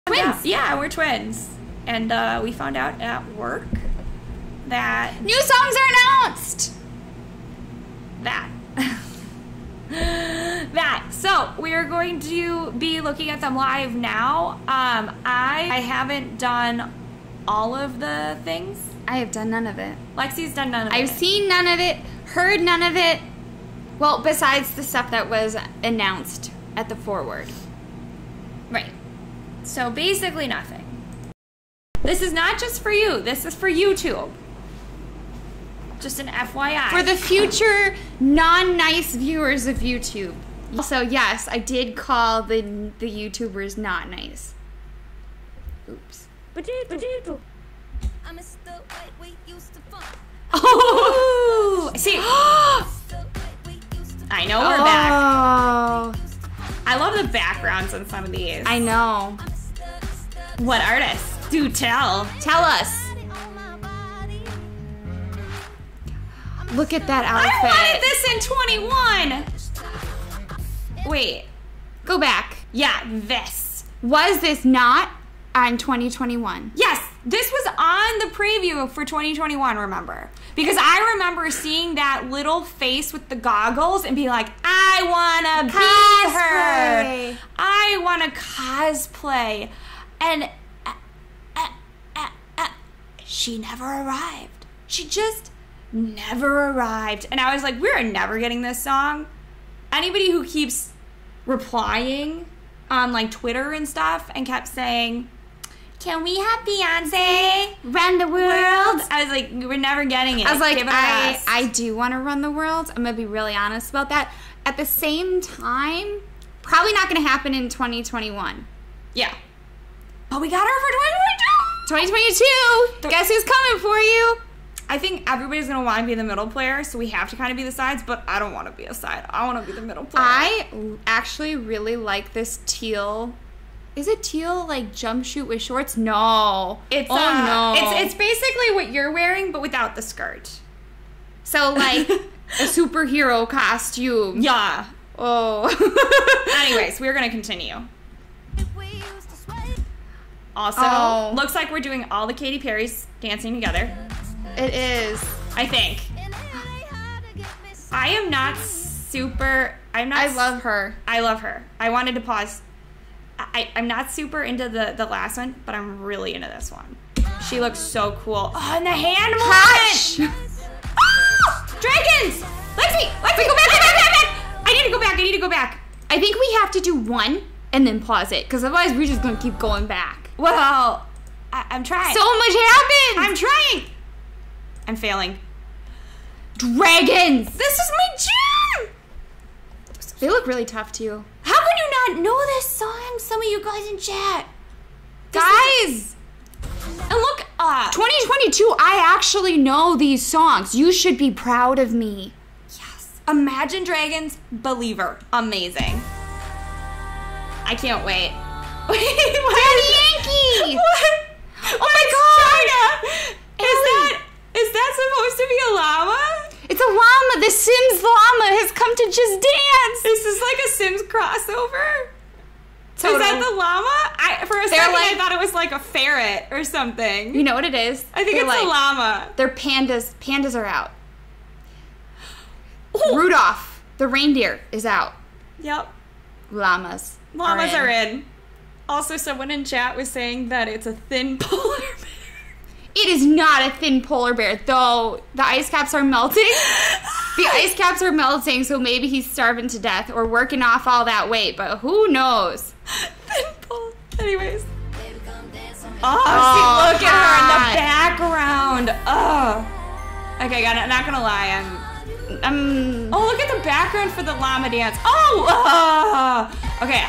Twins. Yeah, we're twins. And we found out at work that new songs are announced. So we're going to be looking at them live now. I haven't done all of the things. I have done none of it. Lexi's done none of it. I've seen none of it, heard none of it. Well, besides the stuff that was announced at the forward. Right. So basically nothing. This is not just for you. This is for YouTube. Just an FYI. For the future non-nice viewers of YouTube. Also, yes, I did call the YouTubers not nice. Oops. Oh! See, I know we're back. I love the backgrounds on some of these. I know. What artists? Do tell. Tell us. Look at that outfit. I wanted this in 21. Wait. Go back. Yeah, this. Was this not on 2021? Yes, this was on the preview for 2021, remember? Because I remember seeing that little face with the goggles and being like, I want to be her. I want to cosplay. And she never arrived. She just never arrived. And I was like, we're never getting this song. Anybody who keeps replying on like Twitter and stuff and kept saying, can we have Beyonce run the world? I was like, we're never getting it. I was like, I do want to run the world. I'm going to be really honest about that. At the same time, probably not going to happen in 2021. Yeah. But we got her for 2022. Guess who's coming for you? I think everybody's going to want to be the middle player, so we have to kind of be the sides, but I don't want to be a side. I want to be the middle player. I actually really like this teal. Is it teal, like, jumpsuit with shorts? No. No. It's basically what you're wearing, but without the skirt. So, like, a superhero costume. Yeah. Oh. Anyways, we're going to continue. Also, looks like we're doing all the Katy Perry's dancing together. It is. I think. I am not super... I love her. I love her. I wanted to pause... I'm not super into the last one, but I'm really into this one. She looks so cool. Oh, and the hand movement! Oh! Dragons! Lexi, go back! I need to go back. I think we have to do one and then pause it, because otherwise we're just going to keep going back. Well, I'm trying. So much happened! I'm trying! I'm failing. Dragons! This is my jam! They look really tough, too. How can you not know this song? Some of you guys in chat. Guys! And look, 2022, I actually know these songs. You should be proud of me. Yes. Imagine Dragons, Believer. Amazing. I can't wait. Daddy Yankee! What? Oh my god! China. Is that supposed to be a llama? It's a llama. The Sims llama has come to Just Dance. Is this like a Sims crossover? Total. Is that the llama? For a second, I thought it was like a ferret or something. You know what it is? I think it's a llama. They're pandas. Pandas are out. Ooh. Rudolph, the reindeer, is out. Yep. Llamas are in. Also, someone in chat was saying that it's a thin polar bear. It is not a thin polar bear, though the ice caps are melting. The ice caps are melting, so maybe he's starving to death or working off all that weight, but who knows? Thin polar. Anyways. Oh, see, look at her in the background. Oh. Okay, I'm not gonna lie. Oh, look at the background for the llama dance. Oh. Okay,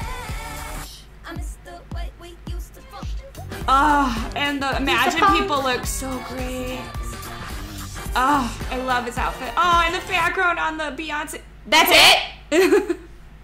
and the Imagine people look so great. Oh, I love his outfit. Oh, and the background on the Beyonce. That's it?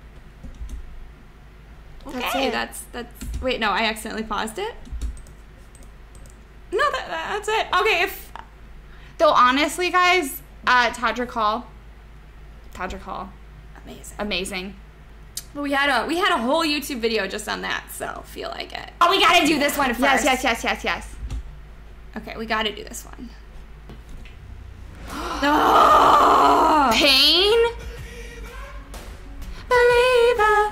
Okay, that's. Wait, no, I accidentally paused it. No, that's it. Okay, Though honestly, guys, Todrick Hall. Amazing. But we had a whole YouTube video just on that, so feel like it. Oh, we gotta do this one first. Yes. Okay, we gotta do this one. Oh! Pain. Believer.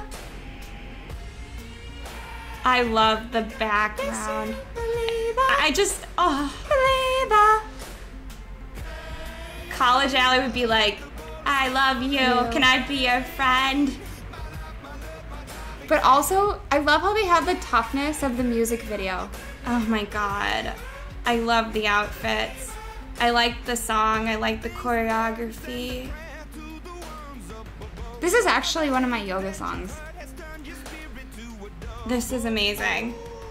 I love the background. I just, Believer. College Alley would be like, I love you. Can I be your friend? But also, I love how they have the toughness of the music video. Oh my god. I love the outfits. I like the song. I like the choreography. This is actually one of my yoga songs. This is amazing.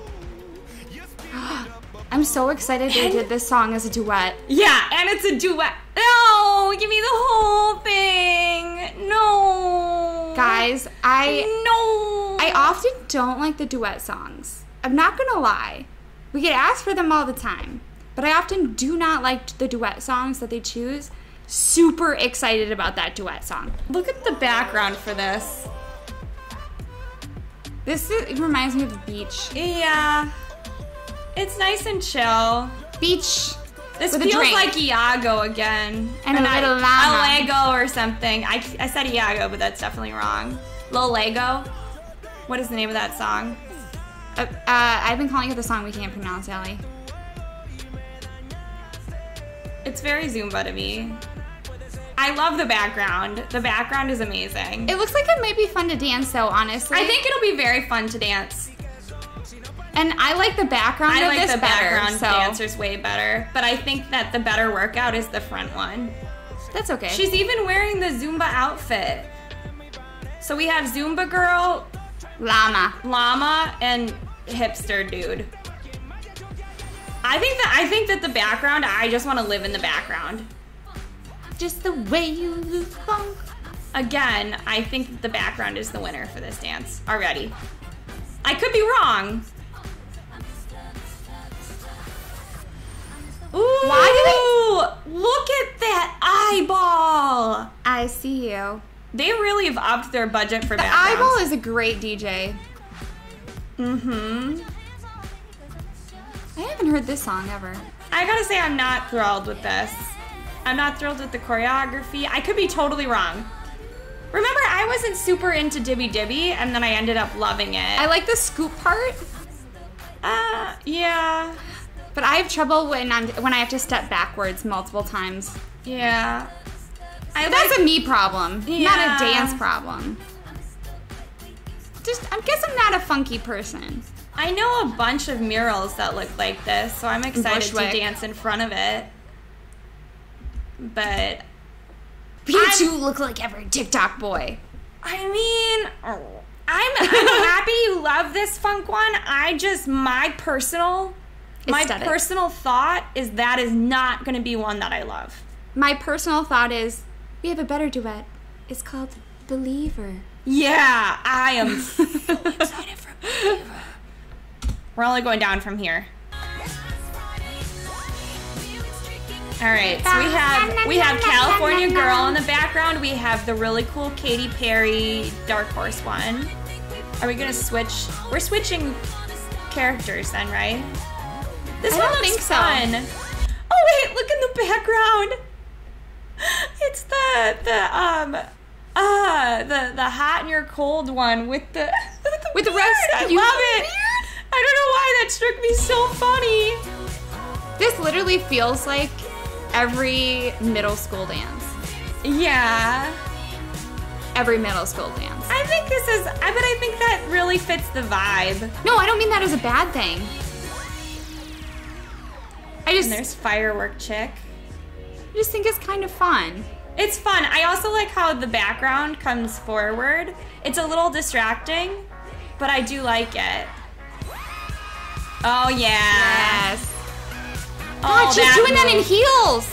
I'm so excited they did this song as a duet. Yeah, and it's a duet. No, give me the whole thing. No. Guys, I often don't like the duet songs. I'm not gonna lie. We get asked for them all the time. But I often do not like the duet songs that they choose. Super excited about that duet song. Look at the background for this. It reminds me of the beach. Yeah. It's nice and chill. Beach. This with feels a drink. like Iago again. And a little llama. A Lego or something. I said Iago, but that's definitely wrong. Lil Lego. What is the name of that song? I've been calling it the song we can't pronounce, Allie. It's very Zumba to me. I love the background. The background is amazing. It looks like it might be fun to dance, though, honestly. I think it'll be very fun to dance. And I like the background I of like this the background better, so. dancers way better. But I think that the better workout is the front one. That's okay. She's even wearing the Zumba outfit. So we have Zumba girl, llama, and hipster dude. I think that the background, I just want to live in the background. Just the way you lose funk. Again, I think that the background is the winner for this dance already. I could be wrong. Ooh, Why look at that eyeball. I see you. They really have upped their budget for The backgrounds. eyeball is a great DJ. Mm-hmm. I haven't heard this song ever. I gotta say, I'm not thrilled with this. I'm not thrilled with the choreography. I could be totally wrong. Remember, I wasn't super into Dibby Dibby, and then I ended up loving it. I like the scoop part. Yeah. But I have trouble when I have to step backwards multiple times. Yeah. That's a me problem, not Yeah. a dance problem. I guess I'm not a funky person. I know a bunch of murals that look like this, so I'm excited Bushwick. to dance in front of it. But You two look like every TikTok boy. I mean, I'm happy you love this funk one. My personal thought is that is not going to be one that I love. My personal thought is, we have a better duet. It's called Believer. Yeah, I am so excited for Believer. We're only going down from here. All right, so we have California Girl in the background. We have the really cool Katy Perry Dark Horse one. Are we gonna switch? We're switching characters then, right? This I one don't looks think so. fun. Oh wait, look in the background. It's the hot and your cold one with the With the beard. rest. I love it. I don't know why that struck me so funny. This literally feels like every middle school dance. Yeah. Every middle school dance. I think I think that really fits the vibe. No, I don't mean that as a bad thing. And there's Firework Chick. I just think it's kind of fun. It's fun. I also like how the background comes forward. It's a little distracting, but I do like it. Oh, yeah. Yes. Oh, God, she's doing that in move. heels.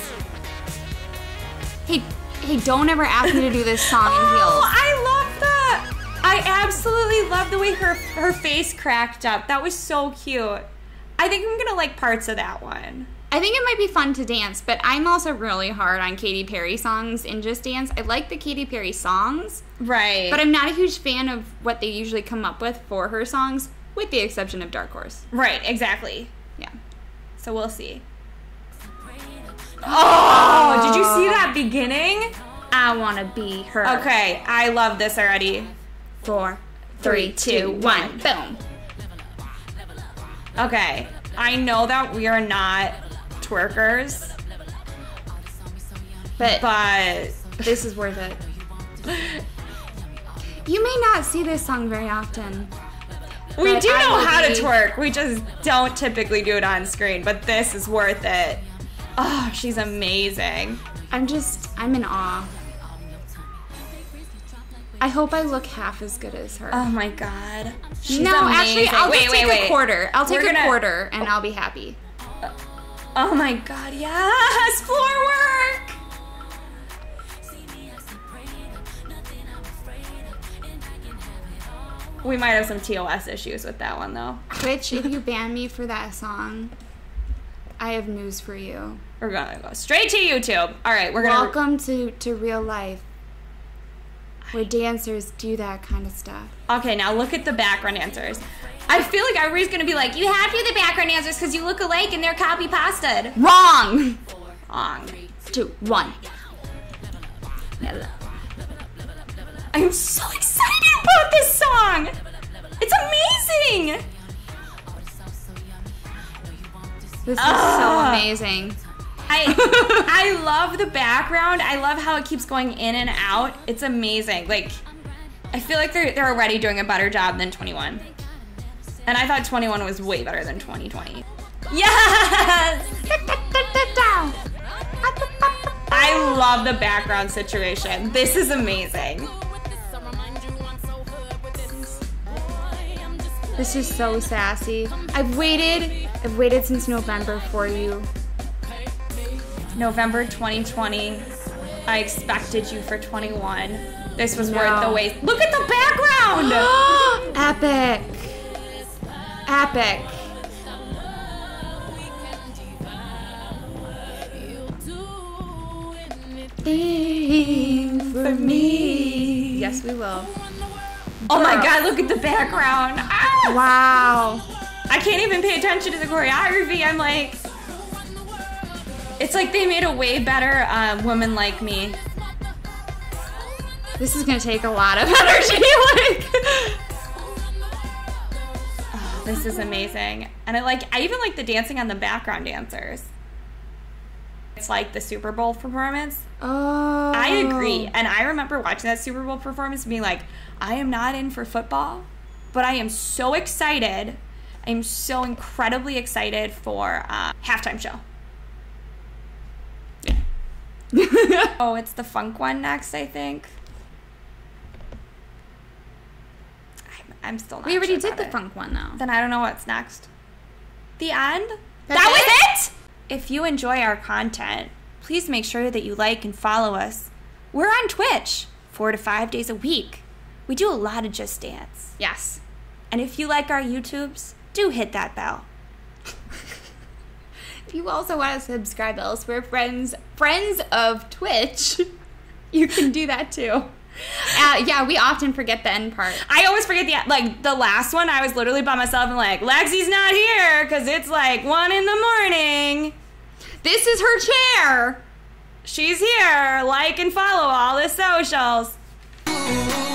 Hey, don't ever ask me to do this song in heels. Oh, I love that. I absolutely love the way her face cracked up. That was so cute. I think I'm going to like parts of that one. I think it might be fun to dance, but I'm also really hard on Katy Perry songs in Just Dance. I like the Katy Perry songs. Right. But I'm not a huge fan of what they usually come up with for her songs, with the exception of Dark Horse. Right, exactly. Yeah. So we'll see. Oh, did you see that beginning? I want to be her. Okay, I love this already. 4, 3, 2, 1. Boom. Okay, I know that we are not twerkers, but this is worth it. You may not see this song very often. We do know how to twerk. We just don't typically do it on screen, but this is worth it. Oh, she's amazing. I'm in awe. I hope I look half as good as her. Oh my god. She's no, amazing. actually, I'll take a quarter. I'll take a quarter, and I'll be happy. Oh my god, yes! Floor work! We might have some TOS issues with that one, though. Twitch, if you ban me for that song, I have news for you. We're gonna go straight to YouTube. All right, we're gonna... Welcome to real life, where dancers do that kind of stuff. Okay, now look at the background dancers. I feel like everybody's gonna be like, you have to do the background dancers because you look alike and they're copy-pasted. Wrong! Wrong. 2, 1. I'm so excited about this song! It's amazing! This is so amazing. I love the background. I love how it keeps going in and out. It's amazing. Like, I feel like they're already doing a better job than 21. And I thought 21 was way better than 2020. Yes! I love the background situation. This is amazing. This is so sassy. I've waited since November for you. November 2020. I expected you for 21. This was worth the wait. Look at the background! Epic. Epic. Thing for me. Yes, we will. Oh my god, look at the background. Ah! Wow. I can't even pay attention to the choreography. I'm like... It's like they made a way better Woman Like Me. This is gonna take a lot of energy. Like, oh, this is amazing. And I even like the dancing on the background dancers. It's like the Super Bowl performance. oh. I agree. And I remember watching that Super Bowl performance and being like, I am not in for football, but I am so excited. I am so incredibly excited for halftime show. Oh, it's the funk one next, I think. I'm still not We already sure did the about it. funk one though. Then I don't know what's next. The end? That's That was it? If you enjoy our content, please make sure that you like and follow us. We're on Twitch 4 to 5 days a week. We do a lot of Just Dance. Yes. And if you like our YouTubes, do hit that bell. If you also want to subscribe elsewhere, friends of Twitch, you can do that too. Yeah, we often forget the end part. I always forget the last one. I was literally by myself and like, Lexi's not here because it's like 1 a.m. This is her chair. She's here. Like and follow all the socials.